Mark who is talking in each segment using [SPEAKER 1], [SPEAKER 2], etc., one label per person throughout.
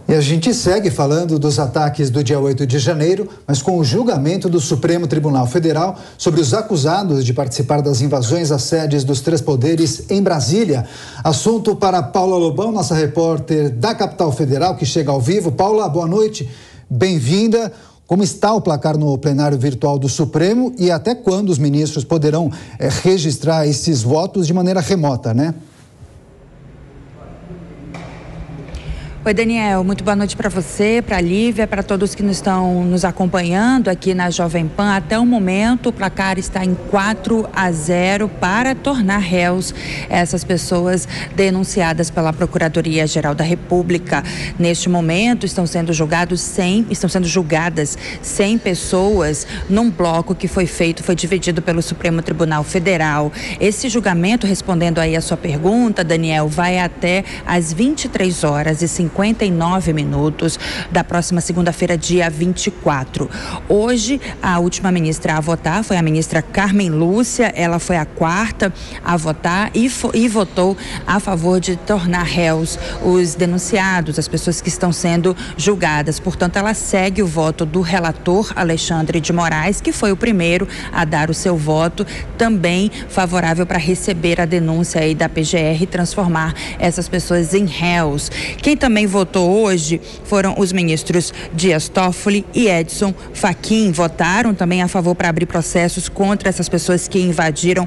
[SPEAKER 1] E a gente segue falando dos ataques do dia 8 de janeiro, mas com o julgamento do Supremo Tribunal Federal sobre os acusados de participar das invasões às sedes dos três poderes em Brasília. Assunto para Paula Lobão, nossa repórter da capital federal, que chega ao vivo. Paula, boa noite, bem-vinda. Como está o placar no plenário virtual do Supremo e até quando os ministros poderão registrar esses votos de maneira remota, né?
[SPEAKER 2] Oi, Daniel, muito boa noite para você, para a Lívia, para todos que estão nos acompanhando aqui na Jovem Pan. Até o momento, o placar está em 4-0 para tornar réus essas pessoas denunciadas pela Procuradoria-Geral da República. Neste momento, estão sendo julgadas 100 pessoas num bloco que foi dividido pelo Supremo Tribunal Federal. Esse julgamento, respondendo aí a sua pergunta, Daniel, vai até às 23h59 da próxima segunda-feira, dia 24. Hoje, a última ministra a votar foi a ministra Carmen Lúcia. Ela foi a quarta a votar e votou a favor de tornar réus os denunciados, as pessoas que estão sendo julgadas. Portanto, ela segue o voto do relator Alexandre de Moraes, que foi o primeiro a dar o seu voto, também favorável para receber a denúncia aí da PGR e transformar essas pessoas em réus. Quem também votou hoje foram os ministros Dias Toffoli e Edson Fachin. Votaram também a favor para abrir processos contra essas pessoas que invadiram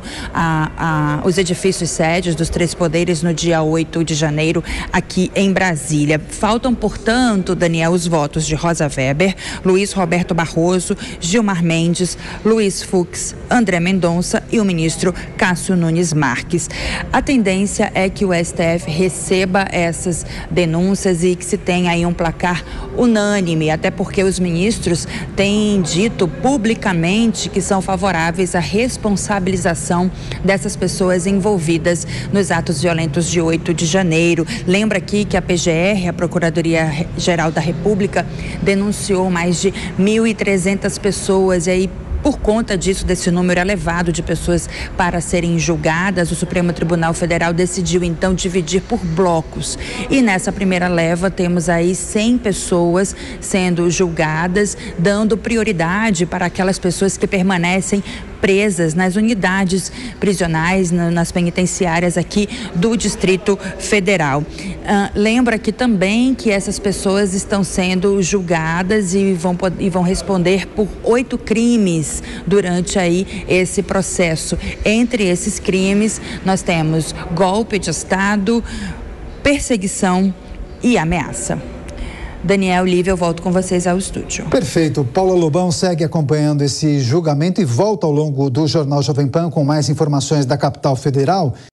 [SPEAKER 2] os edifícios sedes dos três poderes no dia 8 de janeiro aqui em Brasília. Faltam, portanto, Daniel, os votos de Rosa Weber, Luiz Roberto Barroso, Gilmar Mendes, Luiz Fux, André Mendonça e o ministro Cássio Nunes Marques. A tendência é que o STF receba essas denúncias e que se tenha aí um placar unânime, até porque os ministros têm dito publicamente que são favoráveis à responsabilização dessas pessoas envolvidas nos atos violentos de 8 de janeiro. Lembra aqui que a PGR, a Procuradoria-Geral da República, denunciou mais de 1.300 pessoas e aí, por conta disso, desse número elevado de pessoas para serem julgadas, o Supremo Tribunal Federal decidiu então dividir por blocos. E nessa primeira leva temos aí 100 pessoas sendo julgadas, dando prioridade para aquelas pessoas que permanecem presas nas unidades prisionais, nas penitenciárias aqui do Distrito Federal. Lembra aqui também que essas pessoas estão sendo julgadas e vão responder por 8 crimes durante aí esse processo. Entre esses crimes, nós temos golpe de Estado, perseguição e ameaça. Daniel, Lívia, eu volto com vocês ao estúdio.
[SPEAKER 1] Perfeito. Paula Lobão segue acompanhando esse julgamento e volta ao longo do Jornal Jovem Pan com mais informações da capital federal.